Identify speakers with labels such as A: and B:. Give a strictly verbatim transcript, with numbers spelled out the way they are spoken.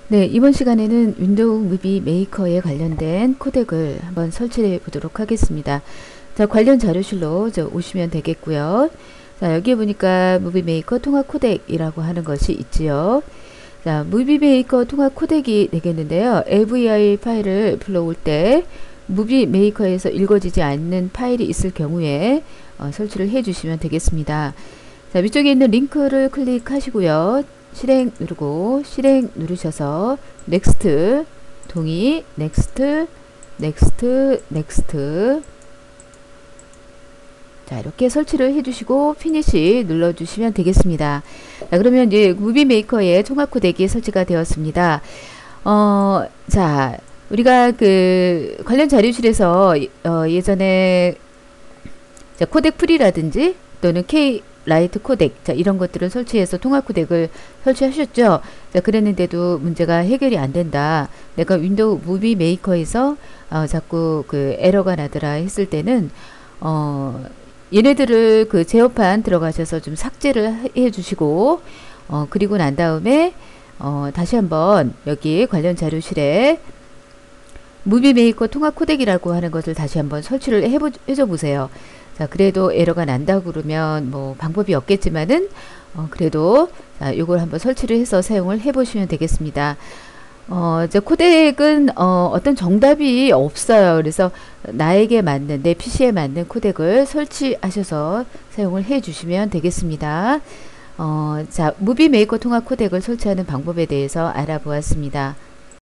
A: 네, 이번 시간에는 윈도우 무비 메이커에 관련된 코덱을 한번 설치해 보도록 하겠습니다. 자, 관련 자료실로 저 오시면 되겠고요. 자, 여기에 보니까 무비 메이커 통합 코덱이라고 하는 것이 있지요. 자, 무비 메이커 통합 코덱이 되겠는데요. 에이브이아이 파일을 불러올 때 무비 메이커에서 읽어지지 않는 파일이 있을 경우에 어, 설치를 해 주시면 되겠습니다. 자, 위쪽에 있는 링크를 클릭하시고요. 실행 누르고 실행 누르셔서 넥스트 동의 넥스트 넥스트 넥스트 자, 이렇게 설치를 해주시고 피니시 눌러주시면 되겠습니다. 자, 그러면 이제 무비 메이커의 통합 코덱이 설치가 되었습니다. 어, 자, 우리가 그 관련 자료실에서 어, 예전에 자, 코덱 프리라든지 또는 K 라이트 코덱 자 이런 것들을 설치해서 통합 코덱을 설치하셨죠. 자, 그랬는데도 문제가 해결이 안 된다. 내가 윈도우 무비 메이커에서 어, 자꾸 그 에러가 나더라 했을 때는 어, 얘네들을 그 제어판 들어가셔서 좀 삭제를 해 주시고 어, 그리고 난 다음에 어, 다시 한번 여기 관련 자료실에 무비 메이커 통합 코덱이라고 하는 것을 다시 한번 설치를 해보, 해줘 보세요. 자, 그래도 에러가 난다고 그러면 뭐 방법이 없겠지만은 어, 그래도 자, 요걸 한번 설치를 해서 사용을 해 보시면 되겠습니다. 어, 이제 코덱은 어, 어떤 정답이 없어요. 그래서 나에게 맞는 내 피시에 맞는 코덱을 설치하셔서 사용을 해 주시면 되겠습니다. 어, 자, 무비 메이커 통합 코덱을 설치하는 방법에 대해서 알아보았습니다.